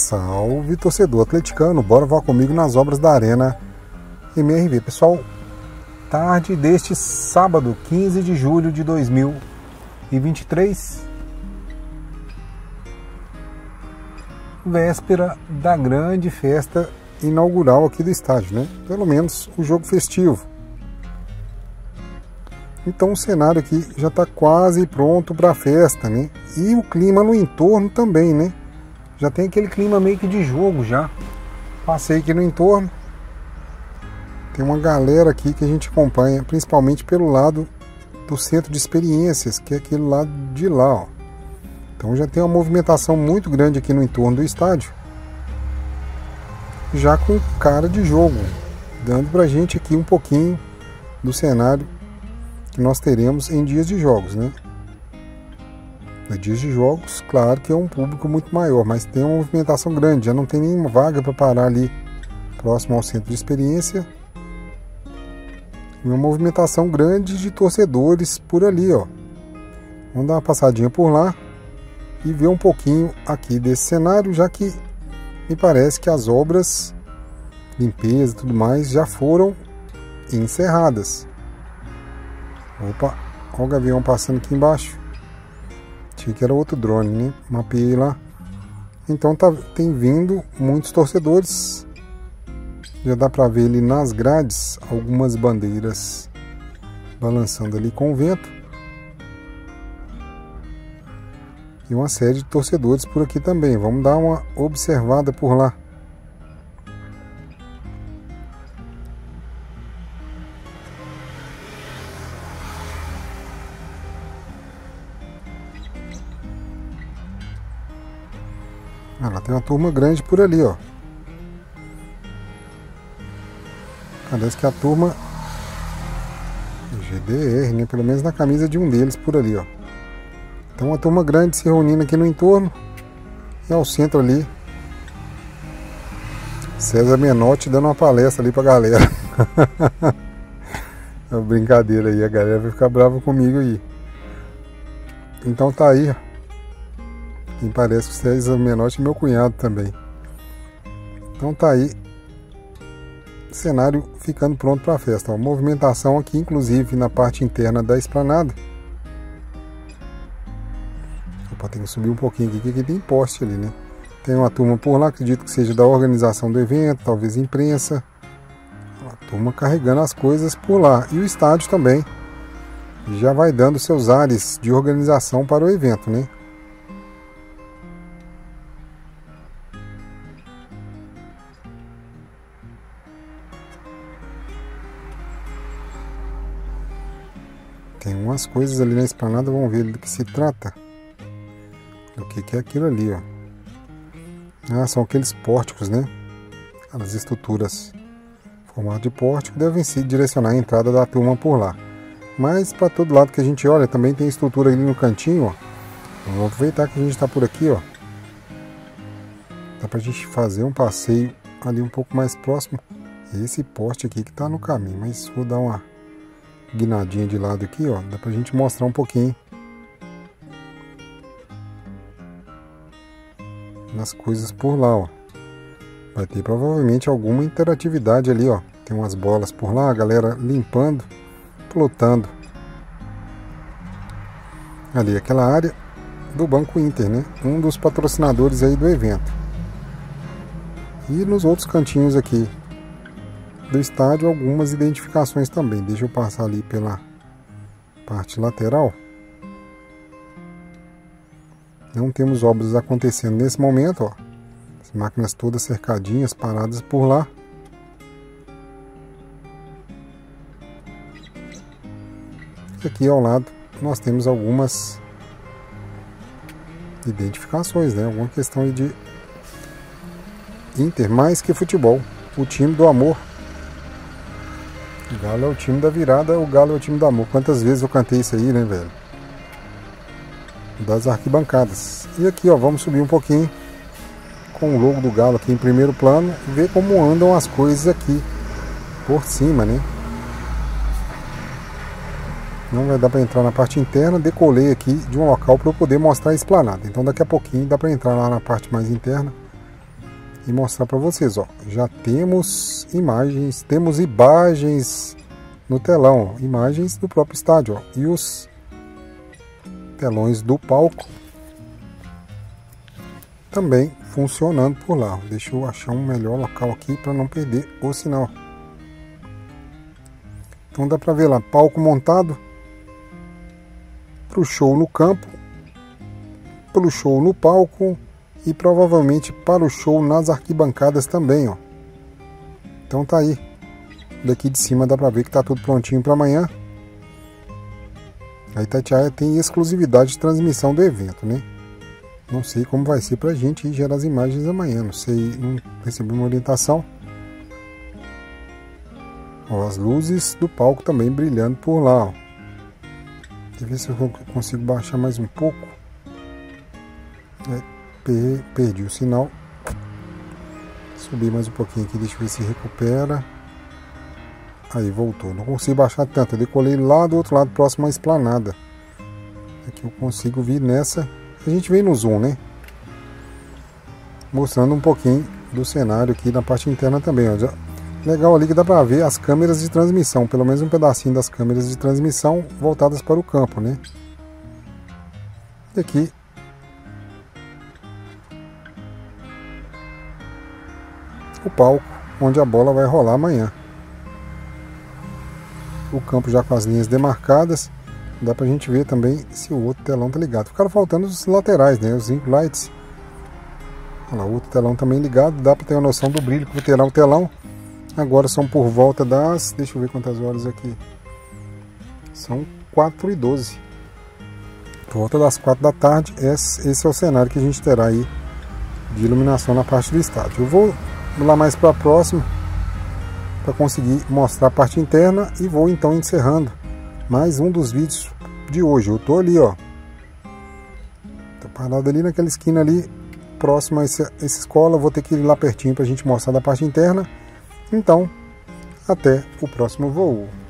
Salve, torcedor atleticano, bora voar comigo nas obras da Arena MRV. Pessoal, tarde deste sábado, 15 de julho de 2023, véspera da grande festa inaugural aqui do estádio, né? Pelo menos o jogo festivo. Então o cenário aqui já está quase pronto para a festa, né? E o clima no entorno também, né? Já tem aquele clima meio que de jogo já. Passei aqui no entorno. Tem uma galera aqui que a gente acompanha, principalmente pelo lado do centro de experiências, que é aquele lado de lá, ó. Então já tem uma movimentação muito grande aqui no entorno do estádio. Já com cara de jogo, dando pra gente aqui um pouquinho do cenário que nós teremos em dias de jogos, né? Em dias de jogos, claro que é um público muito maior, mas tem uma movimentação grande, já não tem nenhuma vaga para parar ali próximo ao centro de experiência. E uma movimentação grande de torcedores por ali, ó. Vamos dar uma passadinha por lá e ver um pouquinho aqui desse cenário, já que me parece que as obras, limpeza e tudo mais já foram encerradas. Opa, olha o gavião passando aqui embaixo. Achei que era outro drone, né? Mapeei lá. Então tem vindo muitos torcedores. Já dá para ver ali nas grades algumas bandeiras balançando ali com o vento. E uma série de torcedores por aqui também. Vamos dar uma observada por lá. Lá tem uma turma grande por ali, ó. Parece que a turma GDR, né? Pelo menos na camisa de um deles por ali, ó. Então uma turma grande se reunindo aqui no entorno. E ao centro ali, César Menotti dando uma palestra ali pra galera. É uma brincadeira aí, a galera vai ficar brava comigo aí. Então tá aí, ó. E parece que o César Menotti é meu cunhado também. Então tá aí, cenário ficando pronto para a festa. Ó, movimentação aqui, inclusive na parte interna da esplanada. Opa, tem que subir um pouquinho aqui, que tem poste ali, né? Tem uma turma por lá, acredito que seja da organização do evento, talvez imprensa. A turma carregando as coisas por lá. E o estádio também já vai dando seus ares de organização para o evento, né? Tem umas coisas ali na esplanada, vamos ver do que se trata. Do que é aquilo ali, ó. Ah, são aqueles pórticos, né? As estruturas em formato de pórtico devem se direcionar a entrada da turma por lá. Mas para todo lado que a gente olha, também tem estrutura ali no cantinho, ó. Vamos aproveitar que a gente está por aqui, ó. Dá pra gente fazer um passeio ali um pouco mais próximo. Esse poste aqui que tá no caminho, mas vou dar uma guinadinha de lado aqui, ó, dá pra gente mostrar um pouquinho nas coisas por lá, ó. Vai ter provavelmente alguma interatividade ali, ó. Tem umas bolas por lá, a galera limpando, plotando. Ali, aquela área do Banco Inter, né? Um dos patrocinadores aí do evento. E nos outros cantinhos aqui do estádio, algumas identificações também. Deixa eu passar ali pela parte lateral. Não temos obras acontecendo nesse momento, ó. As máquinas todas cercadinhas, paradas por lá. E aqui ao lado nós temos algumas identificações, né? Alguma questão aí de Inter, mais que futebol, o time do amor. O Galo é o time da virada, o Galo é o time do amor. Quantas vezes eu cantei isso aí, né, velho? Das arquibancadas. E aqui, ó, vamos subir um pouquinho com o logo do Galo aqui em primeiro plano e ver como andam as coisas aqui por cima, né? Não vai dar para entrar na parte interna, decolei aqui de um local para eu poder mostrar a esplanada. Então daqui a pouquinho dá para entrar lá na parte mais interna e mostrar para vocês, ó. Já temos imagens no telão, ó, imagens do próprio estádio, ó, e os telões do palco também funcionando por lá. Deixa eu achar um melhor local aqui para não perder o sinal. Então dá para ver lá, palco montado para o show no campo, para o show no palco e provavelmente para o show nas arquibancadas também, ó. Então tá aí. Daqui de cima dá para ver que tá tudo prontinho para amanhã. A Itatiaia tem exclusividade de transmissão do evento, né? Não sei como vai ser pra gente gerar as imagens amanhã, não sei, não recebi uma orientação. Ó, as luzes do palco também brilhando por lá, ó. Deixa eu ver se eu consigo baixar mais um pouco. Perdi o sinal. Subir mais um pouquinho aqui, deixa eu ver se recupera. Aí, voltou. Não consigo baixar tanto, eu decolei lá do outro lado, próximo à esplanada. Aqui eu consigo vir nessa. A gente vem no zoom, né? Mostrando um pouquinho do cenário aqui na parte interna também, ó. Legal ali que dá pra ver as câmeras de transmissão, pelo menos um pedacinho das câmeras de transmissão voltadas para o campo, né? E aqui o palco onde a bola vai rolar amanhã. O campo já com as linhas demarcadas. Dá pra gente ver também se o outro telão tá ligado. Ficaram faltando os laterais, né? Os ring lights. Olha lá, o outro telão também ligado. Dá pra ter uma noção do brilho que terá o telão. Agora são por volta das... Deixa eu ver quantas horas aqui. São 4h12. Por volta das 4 da tarde. Esse é o cenário que a gente terá aí de iluminação na parte do estádio. Eu vou lá mais para próximo para conseguir mostrar a parte interna e vou então encerrando mais um dos vídeos de hoje. Eu tô ali, ó. Tô parado ali naquela esquina ali, próximo a essa escola. Vou ter que ir lá pertinho pra gente mostrar da parte interna. Então, até o próximo voo.